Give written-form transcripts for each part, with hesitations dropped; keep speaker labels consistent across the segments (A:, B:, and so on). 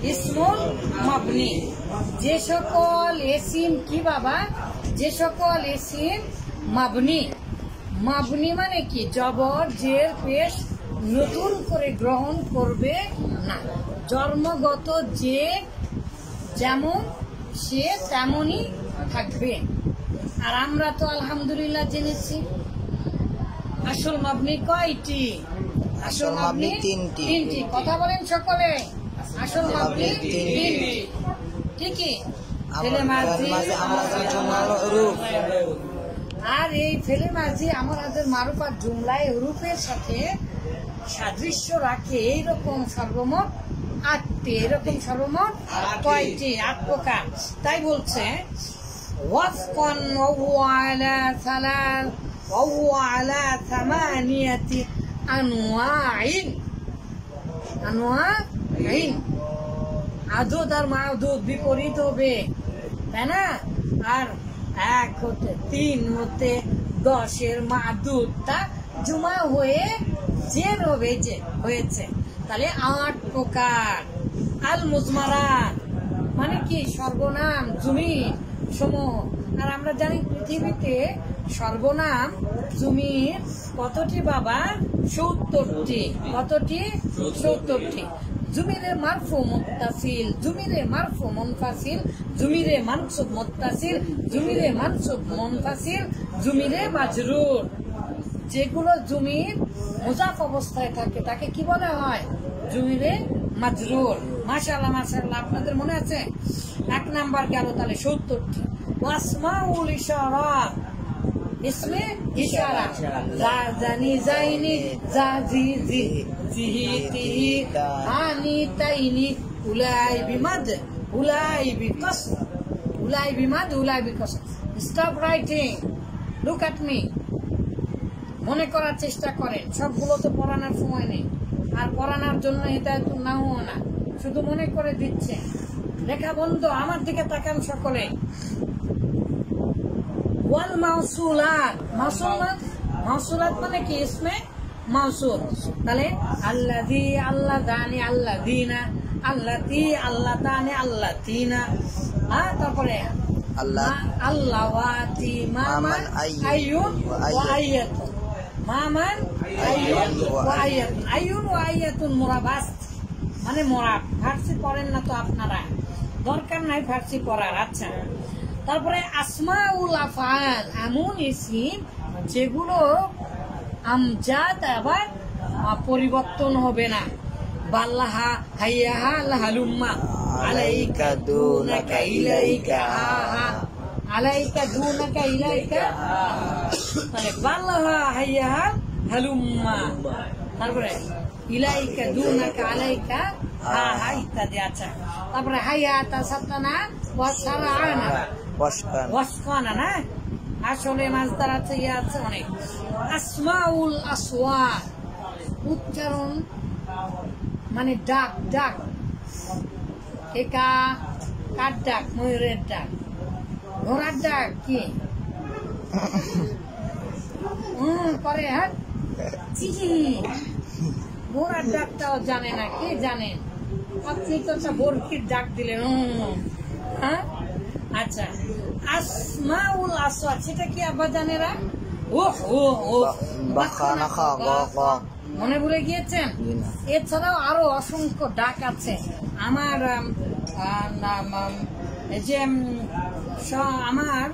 A: ইসমুল মাবনি। যে সকল ইসিম কি বাবা, যে সকল ইসিম মাবনি। মাবনি মানে কি? জবর জের পেশ নতুন করে গ্রহণ করবে না। জন্মগত যে যেমন সে তেমনই থাকবে। আর আমরা তো আলহামদুলিল্লাহ জেনেছি আসল মাবনি কয়টি? আসল মাবনি তিনটি। কথা বলেন সকলে। আসল মাবনি তিনটি। ঠিকই। ফেলে মাঝি আর এই ফেলে মাঝি আমাদের মারুফাত জুমলায় হুরুফের সাথে সাদৃশ্য রাখে এইরকম সর্বমোট 8টি। এরকম সর্বমোট কয়টি? 8 প্রকার। তাই বলছে ওয়াসকান ওয়া আলা সামানিয়াতি আনওয়াইন। আদুদ আর মাদুদ বিপরীত হবে, তাই না? আর 1 হতে 3 হতে 10-এর মাদুদটা জুমা হয়ে জের হবে, যে হয়েছে। তাহলে 8 প্রকার। আল মুজমারাত মানে কি? সর্বনাম জমির সমূহ। আর আমরা জানি পৃথিবীতে সর্বনাম জমির কতটি বাবা? 70টি। কতটি? 70টি। জমিরে মারফু মুত্তাসিল, জমিরে মারফু মুনফাসিল, জমিরে মানসুব মুত্তাসিল, জমিরে মানসুব মুনফাসিল, জমিরে মাজরুর। যেগুলো জমির মুজাফ অবস্থায় থাকে তাকে কি বলা হয়? জমিরে মাজরুর। মাশাআল্লাহ মাশাআল্লাহ, আপনাদের মনে আছে? 1 নাম্বার গেল তাহলে 70টি। ওয়াসমাউল ইশারাত, ইসমে ইশারা। জা জানি জাইনি জা জি জি জিহি তিহি আনি তাইনি উলাই বিমাদ উলাই বিকস উলাই বিমাদ উলাই বিকস। Stop writing, look at me. মনে করার চেষ্টা করেন। সবগুলো তো পড়ানোর সময় নেই, আর পড়ানোর জন্য হিদায়াত নাও না, শুধু মনে করে দিচ্ছে। লেখা বন্ধ, আমার দিকে তাকান সকলে। ওয়াল মাউসুলাত, মাউসুলাত মানে কি? ইসমে মাউসুল। তাহলে আল্লাযী, আল্লাযানি, আল্লাযীনা, আল্লাতী, আল্লাতানি, আল্লাতীনা। তারপরে আল্লাওয়াতি, মামান, আইয়ুন ওয়া আইয়াতুন। মামান, আইয়ুন ওয়া আইয়াতুন। আইয়ুন ওয়া আইয়াতুন মুরাবাস মানে মোরাব। ফার্সি পড়েন না তো আপনারা, দরকার নাই ফার্সি পড়ার। আচ্ছা, তারপরে আসমাউল আফআল, এমন ইসিম যেগুলো আমজাদ আবার পরিবর্তন হবে না। বাল্লাহা, হাইয়াহা, লাহালুম্মা, আলাইকা দুনাকা ইলাইকা, আলাইকা দুনাকা ইলাইকা। মানে বাল্লাহা, হাইয়াহা, হালুম্মা। তারপরে ইলাইকা দুনাকা, আলাইকা, হা হা ইত্যাদি। আচ্ছা, তারপরে হাইয়াতা সাতানা ওয়াসারানা, ওয়াসকানা না। আসলে মাছদার আছে, ইয়ে আছে অনেক। আসমাউল আসওয়াত, উচ্চারণ মানে ডাক। ডাক একা, কার ডাক? ময়ূরের ডাক। ঘোড়ার ডাক কি করে? হ্যাঁ, ঘোড়ার ডাকটাও জানে না। কে জানেন? আপনি তো একটা বরফির ডাক দিলেন। হ্যাঁ, আচ্ছা। আসমাউল আসওয়াত সেটা কি আব্বা জানেরা? মনে ভুলে গিয়েছেন? এছাড়াও আরো অসংখ্য ডাক আছে। আমার যে আমার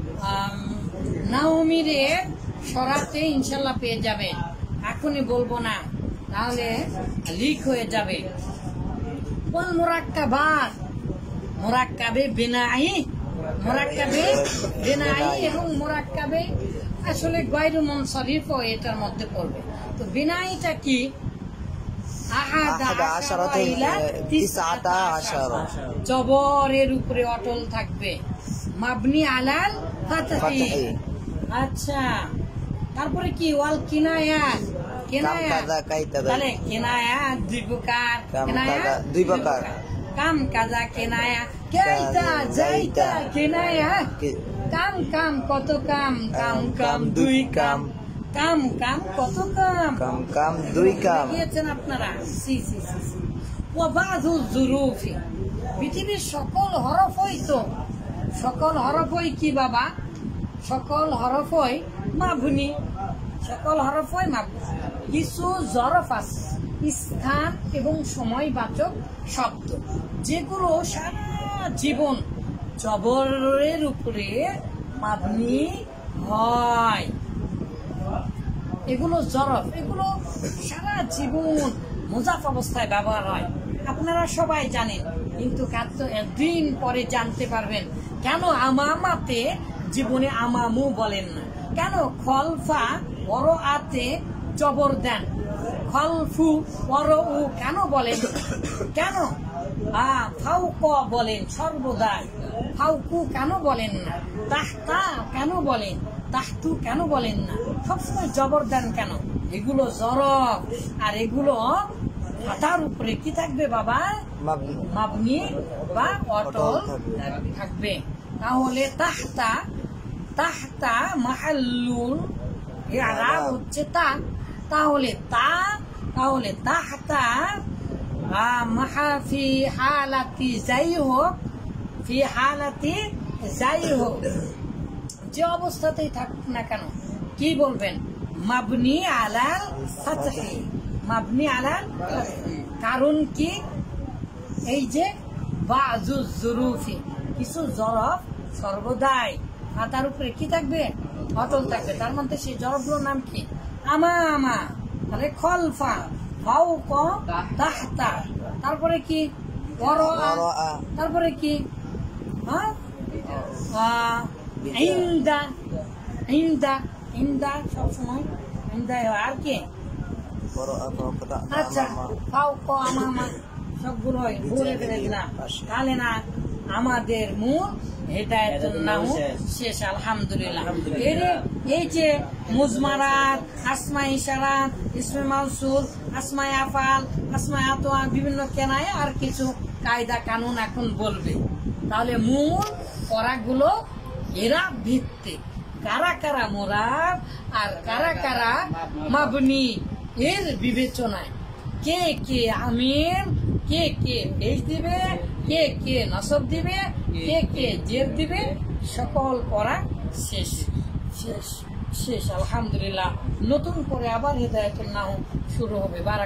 A: নাওমিরে সরাতে ইনশাল্লাহ পেয়ে যাবে। এখনই বলবো না, তাহলে লিক হয়ে যাবে। বল মুরাক্কাবাত, মুরাক্কাবে বিনাই, মুরাক্কাবে বিনাই এবং মুরাক্কাবে আসলে গায়রু মুনসারিফও এটার মধ্যে পড়বে। তো বিনাইটা কি? জবরের উপরে অটল থাকবে, মাবনি আলাল ফাতহি। আচ্ছা, তারপরে কি? ওয়াল কিনায়াত, কিনায়াত। তাহলে কিনায়াত 2 প্রকার। কিনায়াত 2 প্রকার। কাম কাজা কিনায়া, কাইতা যাইতা কিনায়া। কাম কাম কত কাম? কাম কাম 2 কাম। কাম কাম কত কাম? কাম কাম 2 কাম। বুঝেছেন আপনারা? C C C. ওয়া বাযু যুরুফি, পৃথিবীর সকল হরফই তো, সকল হরফই কি বাবা? সকল হরফই মাবনি, সকল হরফই মাবনি। কিছু জরফ আছে, স্থান এবং সময়বাচক শব্দ, যেগুলো সারা জীবন জবরের উপরে মাবনি হয়। এগুলো জরফ, এগুলো সারা জীবন মুজাফ অবস্থায় ব্যবহার হয়, আপনারা সবাই জানেন। কিন্তু একদিন পরে জানতে পারবেন কেন আমামাতে জীবনে আমামু বলেন না, কেন খলফা ওয়ারাতে জবর দেন, খলফু ওয়ারাউ কেন বলেন, কেন ফাউক বলেন সর্বদাই, ফাউকু কেন বলেন না, তাহতা কেন বলেন, তাহতু কেন বলেন না, সবসময় জবর দেন কেন? এগুলো জরফ, আর এগুলো তার উপরে কি থাকবে বাবা? মাবনি বা অটল থাকবে। তাহলে তাহতা, তাহতা মাহাল্লুল ইরাব হচ্ছে তা, তাহলে তাহলে তাহতা মাহাফি হালাতি যাই হোক, ফি হালাতি যাই হোক, যে অবস্থাতেই থাকুক না কেন কি বলবেন? মাবনি আলাল ফাতহি, মাবনি আলাল ফাতহি। কারণ কি? এই যে বাযু যুরুফি, কিছু জরফ সর্বদাই তার উপরে কি থাকবে? অটল থাকবে। তার মধ্যে সেই জরফগুলোর নাম কি? আমামা, তাহলে খলফা, ফাউকা, তাহতা, তারপরে কি? ওয়ারাআ, তারপরে কি? ইনদা, ইনদা, ইনদা সবসময় ইনদাই হয়। আর কি? আচ্ছা, ফাউকা, আমামা সবগুলো ভুলে ফেলে দিলাম। তাহলে না আমাদের মূল হেদায়েতুন নাহু শেষ, আলহামদুলিল্লাহ। এই যে মুজমারাত, আসমা ইশারাত, ইসমে মাউসুল, আসমায়ে আফআল, আসমায়ে আতওয়া, বিভিন্ন কেনায় আর কিছু কায়দা কানুন এখন বলবে। তাহলে মূল পড়াগুলো এরা ভিত্তিক, কারা কারা মুরাদ আর কারা কারা মাবনি, এর বিবেচনায় কে কে আমির, কে কে পেশ দিবে, কে কে নসব দিবে, কে কে জের দিবে, সকল পড়া শেষ শেষ শেষ, আলহামদুলিল্লাহ। নতুন করে আবার হেদায়েতুন নাহু শুরু হবে।